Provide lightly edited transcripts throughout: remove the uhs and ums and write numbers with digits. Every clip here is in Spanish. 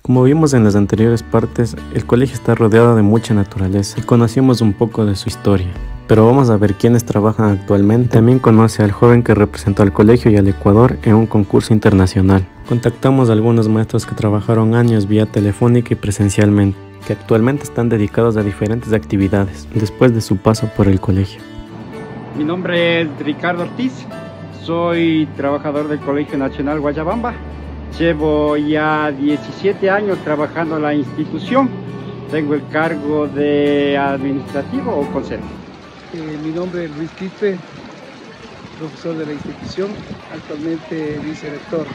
Como vimos en las anteriores partes, el colegio está rodeado de mucha naturaleza y conocimos un poco de su historia. Pero vamos a ver quiénes trabajan actualmente. También conoce al joven que representó al colegio y al Ecuador en un concurso internacional. Contactamos a algunos maestros que trabajaron años vía telefónica y presencialmente, que actualmente están dedicados a diferentes actividades después de su paso por el colegio. Mi nombre es Ricardo Ortiz, soy trabajador del Colegio Nacional Guayabamba. Llevo ya 17 años trabajando en la institución. Tengo el cargo de administrativo o consejero. Mi nombre es Luis Quispe, profesor de la institución, actualmente vicerrector.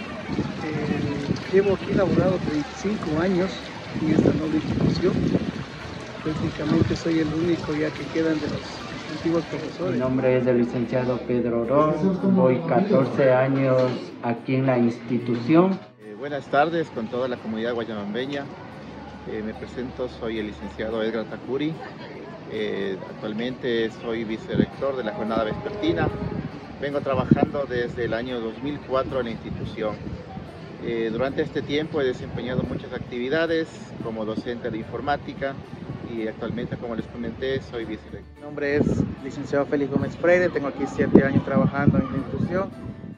Llevo aquí laborado 35 años en esta nueva institución. Prácticamente soy el único ya que quedan de los antiguos profesores. Mi nombre es el licenciado Pedro Orón, voy 14 años aquí en la institución. Buenas tardes con toda la comunidad guayabambeña. Me presento, soy el licenciado Edgar Takuri. Actualmente soy vicerrector de la jornada vespertina. Vengo trabajando desde el año 2004 en la institución. Durante este tiempo he desempeñado muchas actividades como docente de informática y actualmente, como les comenté, soy vicerrector. Mi nombre es licenciado Félix Gómez Freire, tengo aquí 7 años trabajando en la institución.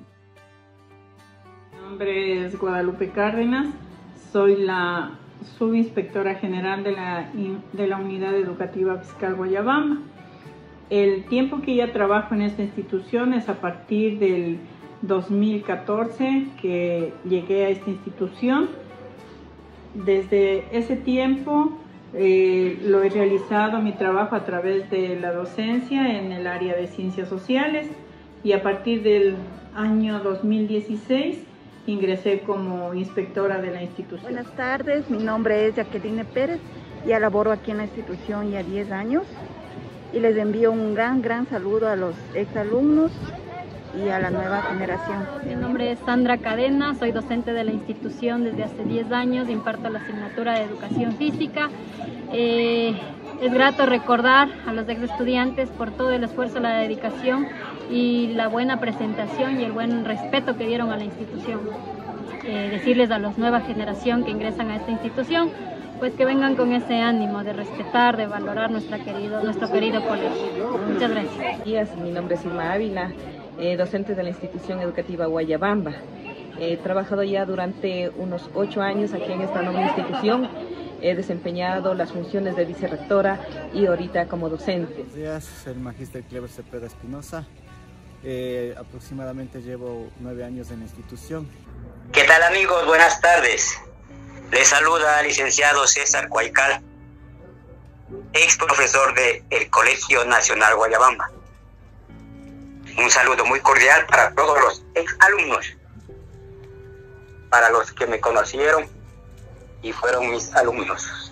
Mi nombre es Guadalupe Cárdenas, soy la subinspectora general de la Unidad Educativa Fiscal Guayabamba. El tiempo que ya trabajo en esta institución es a partir del 2014 que llegué a esta institución. Desde ese tiempo lo he realizado mi trabajo a través de la docencia en el área de ciencias sociales y a partir del año 2016 ingresé como inspectora de la institución. Buenas tardes, mi nombre es Jacqueline Pérez, ya laboro aquí en la institución ya 10 años y les envío un gran saludo a los exalumnos y a la nueva generación. Mi nombre es Sandra Cadena, soy docente de la institución desde hace 10 años, imparto la asignatura de Educación Física. Es grato recordar a los ex estudiantes por todo el esfuerzo, la dedicación y la buena presentación y el buen respeto que dieron a la institución. Decirles a la nueva generación que ingresan a esta institución, pues que vengan con ese ánimo de respetar, de valorar nuestro querido colegio. Muchas gracias. Mi nombre es Irma Ávila, docente de la institución educativa Guayabamba. He trabajado ya durante unos 8 años aquí en esta nueva institución. He desempeñado las funciones de vicerrectora y ahorita como docente. Buenos días, soy el magíster Clever Cepeda Espinosa. Aproximadamente llevo 9 años en la institución. ¿Qué tal, amigos? Buenas tardes. Les saluda el licenciado César Cuaycal, ex profesor del Colegio Nacional Guayabamba. Un saludo muy cordial para todos los ex alumnos, para los que me conocieron y fueron mis alumnos.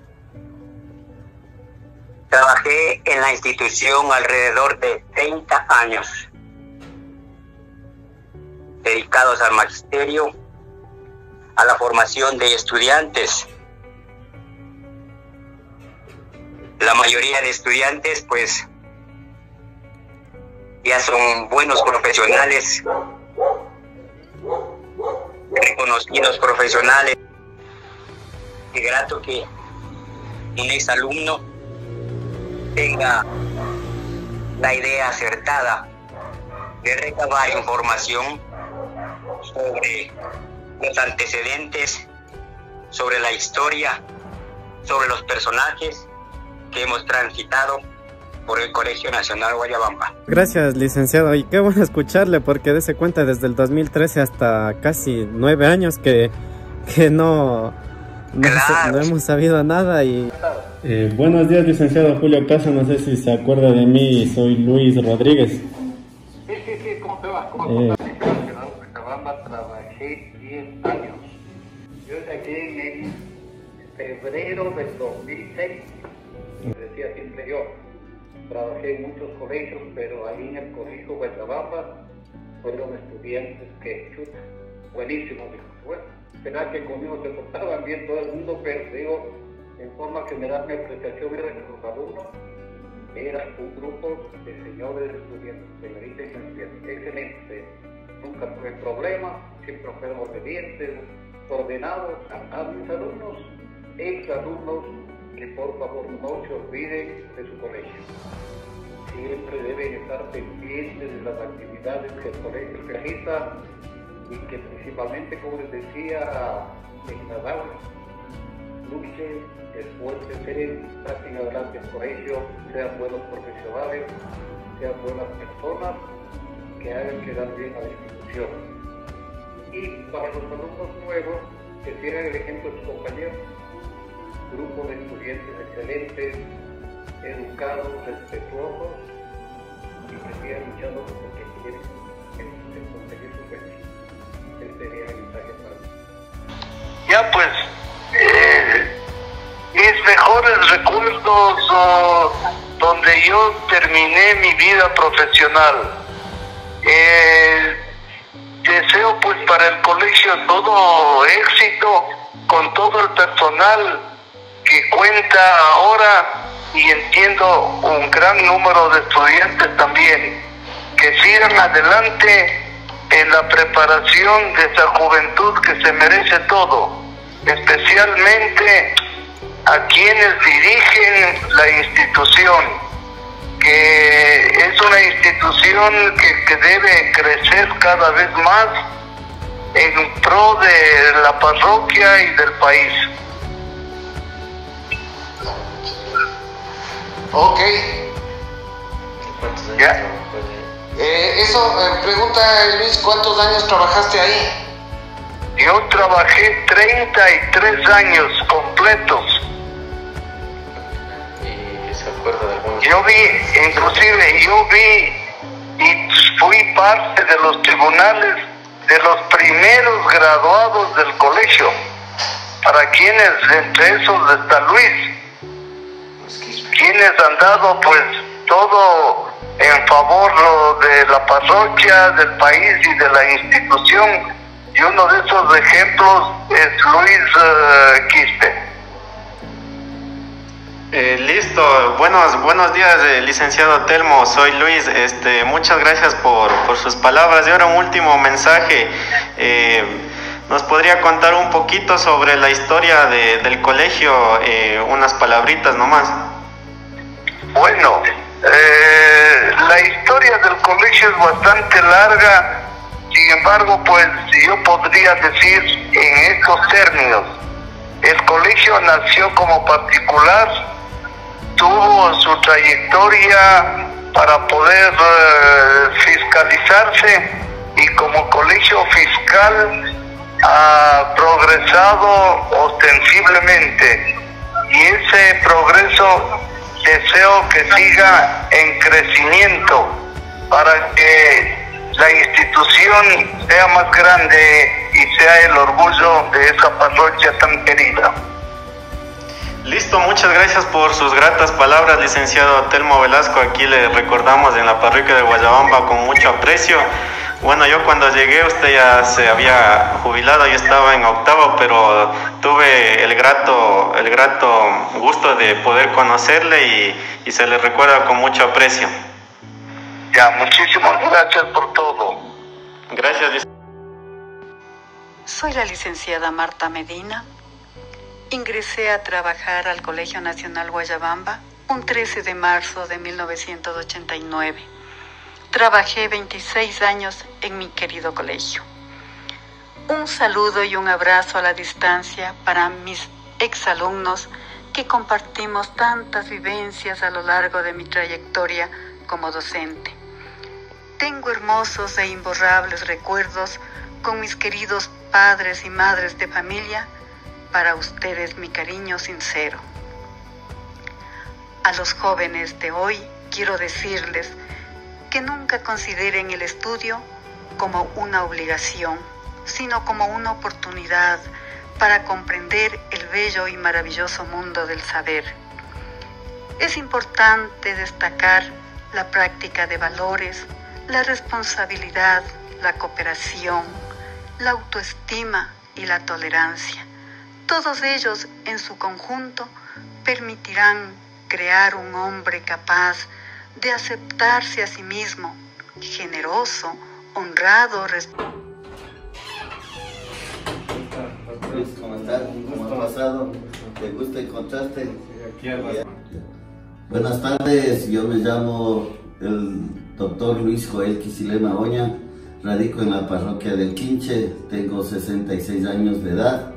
Trabajé en la institución alrededor de 30 años, dedicados al magisterio, a la formación de estudiantes. La mayoría de estudiantes, pues, ya son buenos profesionales, reconocidos profesionales. Qué grato que un exalumno tenga la idea acertada de recabar información sobre los antecedentes, sobre la historia, sobre los personajes que hemos transitado por el Colegio Nacional Guayabamba. Gracias, licenciado, y qué bueno escucharle, porque dése cuenta desde el 2013 hasta casi 9 años que no hemos sabido nada. Y buenos días, licenciado Julio Casa, no sé si se acuerda de mí, soy Luis Rodríguez. Sí, ¿cómo te va? ¿Cómo te va? En Guayabamba trabajé 10 años. Yo llegué en febrero del 2006, decía siempre yo. Trabajé en muchos colegios, pero ahí en el colegio Guayabamba fueron estudiantes que, chuta, buenísimos. Bueno, será que conmigo se portaban bien todo el mundo, pero digo, en forma general mi apreciación era que los alumnos eran un grupo de señores estudiantes, señoritas y estudiantes, excelente. Nunca tuve problemas, siempre fueron obedientes, ordenados a mis alumnos, exalumnos, que por favor no se olviden de su colegio. Siempre deben estar pendientes de las actividades que el colegio realiza y que principalmente, como les decía, en las aulas, luchen, esfuércense, saquen adelante el colegio, sean buenos profesionales, sean buenas personas, que hagan quedar bien a la institución. Y para los alumnos nuevos, que sigan el ejemplo de sus compañeros, grupo de estudiantes excelentes, educados, respetuosos y que sigan luchando por lo que quieren conseguir su sueño. Ese sería el mensaje para mí. Ya pues, mis mejores recuerdos donde yo terminé mi vida profesional. Deseo pues para el colegio todo éxito, con todo el personal que cuenta ahora, y entiendo un gran número de estudiantes también, que sigan adelante en la preparación de esa juventud que se merece todo, especialmente a quienes dirigen la institución, que es una institución que debe crecer cada vez más en pro de la parroquia y del país. Ok. ¿Ya? Pregunta Luis, ¿cuántos años trabajaste ahí? Yo trabajé 33 años completos. ¿Y se acuerda de algunos? Yo vi y fui parte de los tribunales de los primeros graduados del colegio, para quienes entre esos está Luis, quienes han dado pues todo en favor de la parroquia, del país y de la institución, y uno de esos ejemplos es Luis Quispe. Listo, buenos días, licenciado Telmo, soy Luis, muchas gracias por sus palabras. Y ahora un último mensaje, ¿nos podría contar un poquito sobre la historia del colegio, unas palabritas nomás? Bueno, la historia del colegio es bastante larga, sin embargo, pues yo podría decir en estos términos: el colegio nació como particular, tuvo su trayectoria para poder fiscalizarse, y como colegio fiscal ha progresado ostensiblemente, y ese progreso deseo que siga en crecimiento para que la institución sea más grande y sea el orgullo de esa parroquia tan querida. Listo, muchas gracias por sus gratas palabras, licenciado Telmo Velasco. Aquí le recordamos en la parroquia de Guayabamba con mucho aprecio. Bueno, yo cuando llegué usted ya se había jubilado, yo estaba en octavo, pero tuve el grato gusto de poder conocerle y se le recuerda con mucho aprecio. Ya, muchísimas gracias por todo. Gracias. Soy la licenciada Marta Medina. Ingresé a trabajar al Colegio Nacional Guayabamba un 13 de marzo de 1989. Trabajé 26 años en mi querido colegio. Un saludo y un abrazo a la distancia para mis exalumnos que compartimos tantas vivencias a lo largo de mi trayectoria como docente. Tengo hermosos e imborrables recuerdos con mis queridos padres y madres de familia. Para ustedes mi cariño sincero. A los jóvenes de hoy quiero decirles que nunca consideren el estudio como una obligación, sino como una oportunidad para comprender el bello y maravilloso mundo del saber. Es importante destacar la práctica de valores, la responsabilidad, la cooperación, la autoestima y la tolerancia. Todos ellos en su conjunto permitirán crear un hombre capaz de aceptarse a sí mismo, generoso, honrado, Luis, ¿cómo estás? ¿Cómo has pasado? ¿Te gusta encontrarte? Buenas tardes, yo me llamo el doctor Luis Joel Quisilema Oña, radico en la parroquia del Quinche, tengo 66 años de edad.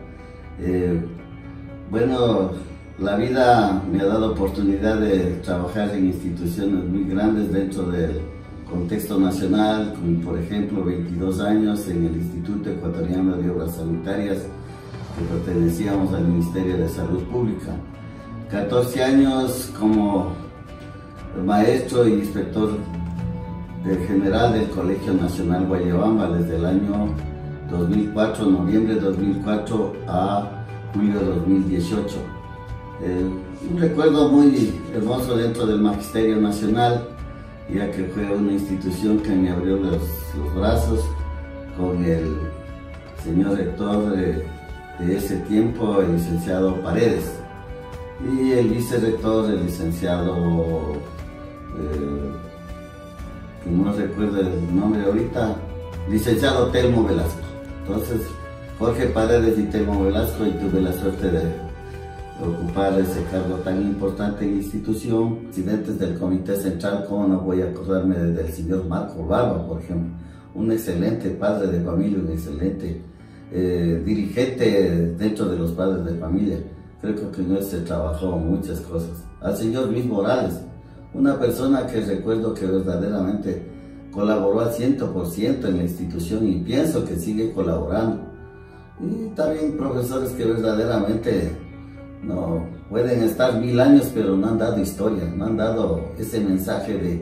Bueno, la vida me ha dado oportunidad de trabajar en instituciones muy grandes dentro del contexto nacional, como por ejemplo 22 años en el Instituto Ecuatoriano de Obras Sanitarias, que pertenecíamos al Ministerio de Salud Pública. 14 años como maestro y inspector general del Colegio Nacional Guayabamba desde el año 2004, noviembre de 2004 a julio de 2018. Un recuerdo muy hermoso dentro del Magisterio Nacional, ya que fue una institución que me abrió los brazos con el señor rector de ese tiempo, el licenciado Paredes, y el vicerrector, el licenciado, que no recuerdo el nombre ahorita, licenciado Telmo Velasco. Entonces, Jorge Paredes y Telmo Velasco, y tuve la suerte de ocupar ese cargo tan importante en la institución. Presidentes del Comité Central, cómo no voy a acordarme del señor Marco Barba, por ejemplo, un excelente padre de familia, un excelente dirigente dentro de los padres de familia. Creo que con él se trabajó muchas cosas. Al señor Luis Morales, una persona que recuerdo que verdaderamente colaboró al 100% en la institución y pienso que sigue colaborando. Y también profesores que verdaderamente no pueden estar 1000 años, pero no han dado historia, no han dado ese mensaje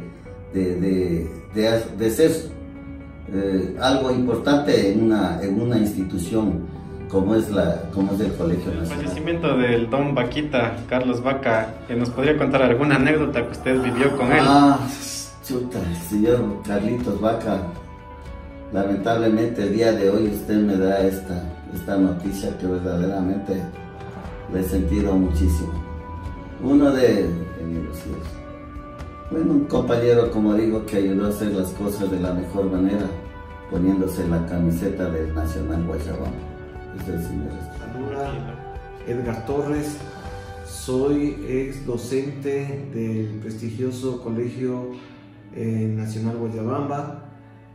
de ser algo importante en una institución como es el Colegio Nacional. El fallecimiento del don Vaquita, Carlos Vaca, ¿nos podría contar alguna anécdota que usted vivió con él? Chuta, señor Carlitos Vaca, lamentablemente el día de hoy usted me da esta noticia que verdaderamente le he sentido muchísimo. Un compañero, como digo, que ayudó a hacer las cosas de la mejor manera, poniéndose la camiseta del Nacional Guayabamba. Ese es el señor. Edgar Torres, soy ex docente del prestigioso Colegio Nacional Guayabamba.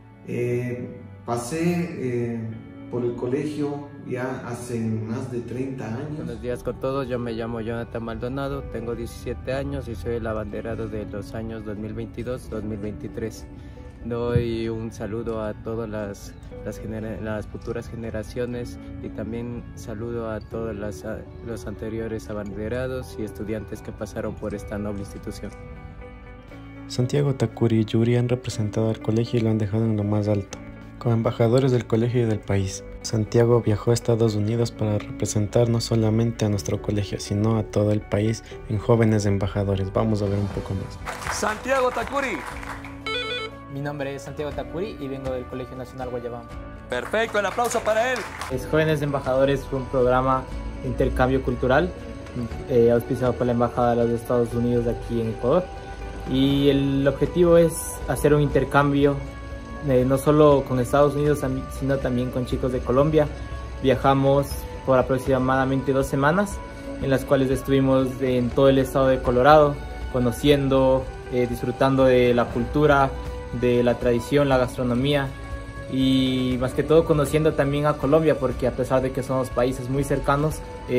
Pasé por el colegio ya hace más de 30 años. Buenos días con todos, yo me llamo Jonathan Maldonado, tengo 17 años y soy el abanderado de los años 2022-2023. Doy un saludo a todas las futuras generaciones y también saludo a todos los anteriores abanderados y estudiantes que pasaron por esta noble institución. Santiago Takuri y Yuri han representado al colegio y lo han dejado en lo más alto, como embajadores del colegio y del país. Santiago viajó a Estados Unidos para representar no solamente a nuestro colegio, sino a todo el país en jóvenes embajadores. Vamos a ver un poco más. Santiago Takuri. Mi nombre es Santiago Takuri y vengo del Colegio Nacional Guayabamba. Perfecto, el aplauso para él. Jóvenes Embajadores fue un programa de intercambio cultural auspiciado por la Embajada de los Estados Unidos aquí en Ecuador. Y el objetivo es hacer un intercambio no solo con Estados Unidos, sino también con chicos de Colombia. Viajamos por aproximadamente 2 semanas, en las cuales estuvimos en todo el estado de Colorado, conociendo, disfrutando de la cultura, de la tradición, la gastronomía y más que todo conociendo también a Colombia, porque a pesar de que somos países muy cercanos,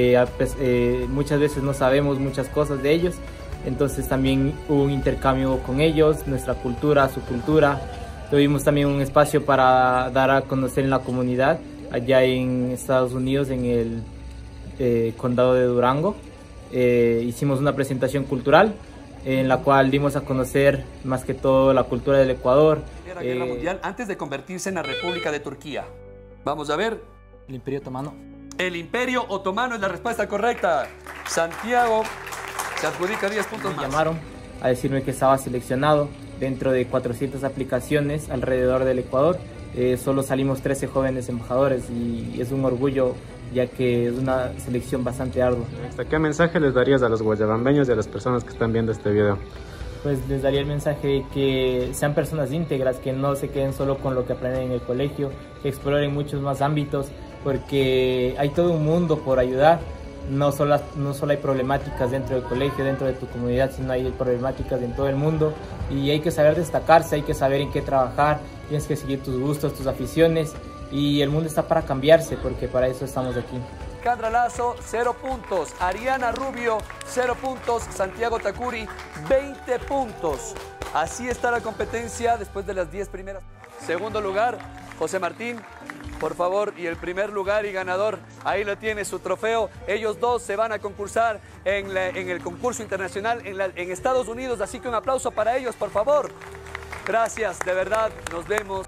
muchas veces no sabemos muchas cosas de ellos. Entonces también hubo un intercambio con ellos, nuestra cultura, su cultura. Tuvimos también un espacio para dar a conocer en la comunidad allá en Estados Unidos, en el condado de Durango. Hicimos una presentación cultural en la cual dimos a conocer más que todo la cultura del Ecuador. La Guerra Mundial antes de convertirse en la República de Turquía. Vamos a ver. El Imperio Otomano. El Imperio Otomano es la respuesta correcta. Santiago se adjudica 10 puntos más. Me llamaron a decirme que estaba seleccionado dentro de 400 aplicaciones alrededor del Ecuador. Solo salimos 13 jóvenes embajadores y es un orgullo, ya que es una selección bastante ardua. ¿Qué mensaje les darías a los guayabambeños y a las personas que están viendo este video? Pues les daría el mensaje de que sean personas íntegras, que no se queden solo con lo que aprenden en el colegio, que exploren muchos más ámbitos, porque hay todo un mundo por ayudar. No solo hay problemáticas dentro del colegio, dentro de tu comunidad, sino hay problemáticas en todo el mundo y hay que saber destacarse, hay que saber en qué trabajar, tienes que seguir tus gustos, tus aficiones y el mundo está para cambiarse porque para eso estamos aquí. Alejandra Lazo, 0 puntos. Ariana Rubio, 0 puntos. Santiago Tacuri, 20 puntos. Así está la competencia después de las 10 primeras. Segundo lugar, José Martín, por favor, y el primer lugar y ganador, ahí lo tiene su trofeo. Ellos dos se van a concursar en el concurso internacional en Estados Unidos, así que un aplauso para ellos, por favor. Gracias, de verdad, nos vemos.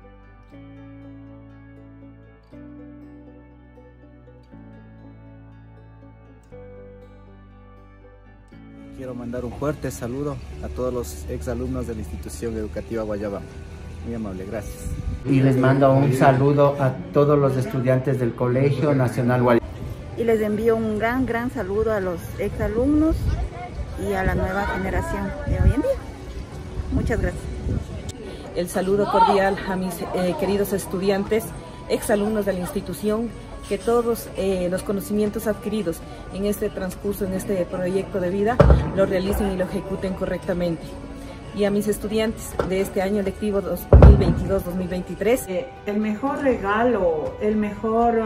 Quiero mandar un fuerte saludo a todos los exalumnos de la institución educativa Guayabamba. Muy amable, gracias. Y les mando un saludo a todos los estudiantes del Colegio Nacional Guayabamba. Y les envío un gran saludo a los exalumnos y a la nueva generación de hoy en día. Muchas gracias. El saludo cordial a mis queridos estudiantes, exalumnos de la institución, que todos los conocimientos adquiridos en este transcurso, en este proyecto de vida, lo realicen y lo ejecuten correctamente. Y a mis estudiantes de este año lectivo 2022-2023. El mejor regalo, el mejor,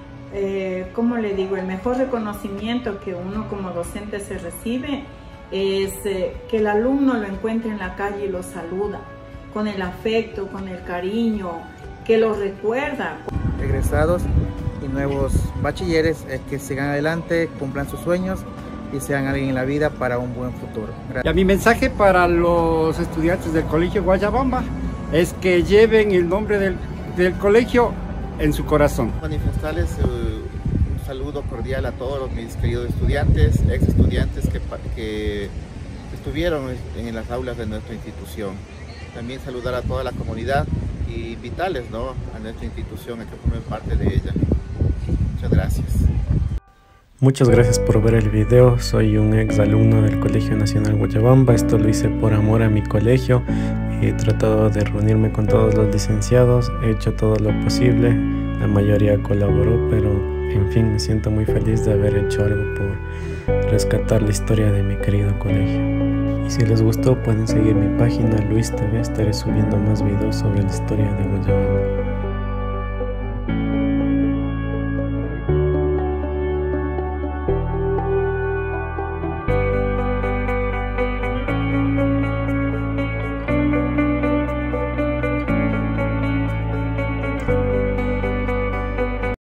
¿cómo le digo? El mejor reconocimiento que uno como docente se recibe es que el alumno lo encuentre en la calle y lo saluda, con el afecto, con el cariño, que lo recuerda. Egresados y nuevos bachilleres, que sigan adelante, cumplan sus sueños y sean alguien en la vida para un buen futuro. Gracias. Y mi mensaje para los estudiantes del Colegio Guayabamba es que lleven el nombre del colegio en su corazón. Manifestarles un saludo cordial a todos mis queridos estudiantes, ex estudiantes que estuvieron en las aulas de nuestra institución. También saludar a toda la comunidad y invitarles, ¿no?, a nuestra institución a que formen parte de ella. Muchas gracias. Muchas gracias por ver el video. Soy un ex alumno del Colegio Nacional Guayabamba. Esto lo hice por amor a mi colegio. He tratado de reunirme con todos los licenciados. He hecho todo lo posible. La mayoría colaboró, pero en fin, me siento muy feliz de haber hecho algo por rescatar la historia de mi querido colegio. Y si les gustó, pueden seguir mi página Luis TV. Estaré subiendo más videos sobre la historia de Guayabamba.